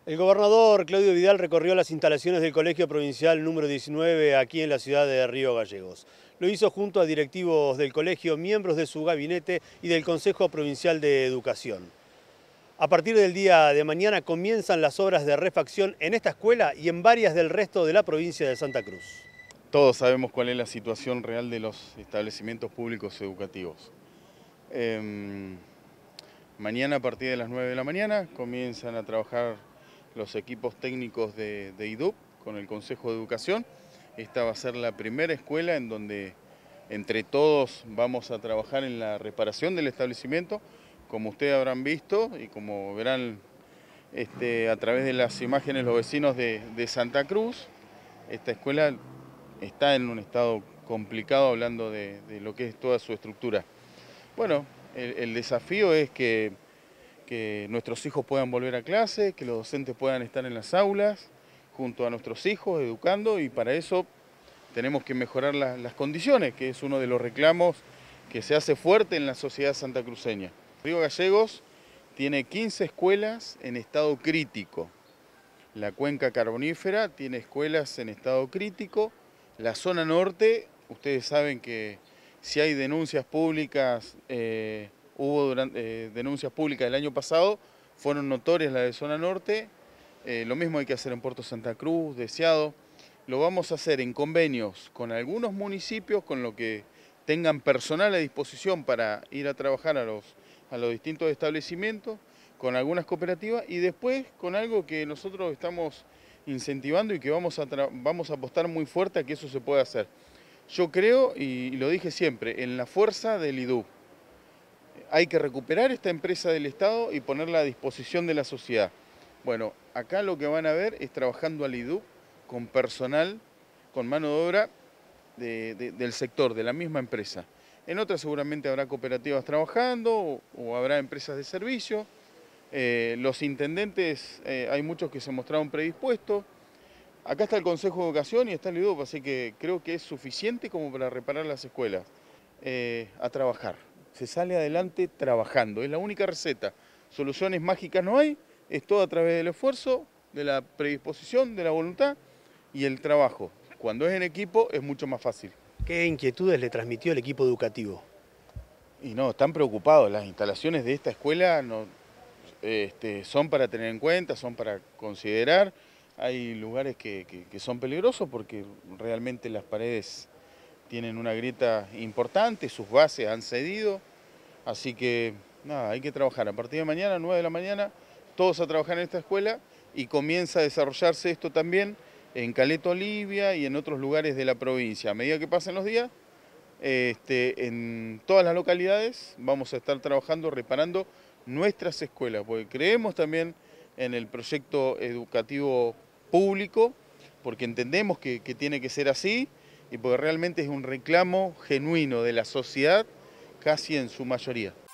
El gobernador Claudio Vidal recorrió las instalaciones del Colegio Provincial número 19 aquí en la ciudad de Río Gallegos. Lo hizo junto a directivos del colegio, miembros de su gabinete y del Consejo Provincial de Educación. A partir del día de mañana comienzan las obras de refacción en esta escuela y en varias del resto de la provincia de Santa Cruz. Todos sabemos cuál es la situación real de los establecimientos públicos educativos. Mañana a partir de las 9 de la mañana comienzan a trabajar los equipos técnicos de IDUP con el Consejo de Educación. Esta va a ser la primera escuela en donde entre todos vamos a trabajar en la reparación del establecimiento. Como ustedes habrán visto y como verán a través de las imágenes los vecinos de Santa Cruz, esta escuela está en un estado complicado hablando de lo que es toda su estructura. Bueno, el desafío es que nuestros hijos puedan volver a clase, que los docentes puedan estar en las aulas junto a nuestros hijos, educando, y para eso tenemos que mejorar las condiciones, que es uno de los reclamos que se hace fuerte en la sociedad santacruceña. Río Gallegos tiene 15 escuelas en estado crítico. La cuenca carbonífera tiene escuelas en estado crítico. La zona norte, ustedes saben que si hay denuncias públicas, hubo denuncias públicas el año pasado, fueron notorias las de zona norte. Lo mismo hay que hacer en Puerto Santa Cruz, Deseado. Lo vamos a hacer en convenios con algunos municipios, con lo que tengan personal a disposición para ir a trabajar a los distintos establecimientos, con algunas cooperativas y después con algo que nosotros estamos incentivando y que vamos a apostar muy fuerte a que eso se pueda hacer. Yo creo, y lo dije siempre, en la fuerza del IDUP. Hay que recuperar esta empresa del Estado y ponerla a disposición de la sociedad. Bueno, acá lo que van a ver es trabajando al IDUP con personal, con mano de obra del sector, de la misma empresa. En otras seguramente habrá cooperativas trabajando o habrá empresas de servicio. Los intendentes, hay muchos que se mostraron predispuestos. Acá está el Consejo de Educación y está el IDUP, así que creo que es suficiente como para reparar las escuelas. A trabajar. Se sale adelante trabajando, es la única receta. Soluciones mágicas no hay, es todo a través del esfuerzo, de la predisposición, de la voluntad y el trabajo. Cuando es en equipo es mucho más fácil. ¿Qué inquietudes le transmitió el equipo educativo? Y no, están preocupados. Las instalaciones de esta escuela no, son para tener en cuenta, son para considerar. Hay lugares que son peligrosos porque realmente las paredes tienen una grieta importante, sus bases han cedido. Así que nada, hay que trabajar. A partir de mañana, 9 de la mañana, todos a trabajar en esta escuela y comienza a desarrollarse esto también en Caleta Olivia y en otros lugares de la provincia. A medida que pasen los días, en todas las localidades vamos a estar trabajando, reparando nuestras escuelas, porque creemos también en el proyecto educativo público, porque entendemos que tiene que ser así y porque realmente es un reclamo genuino de la sociedad casi en su mayoría.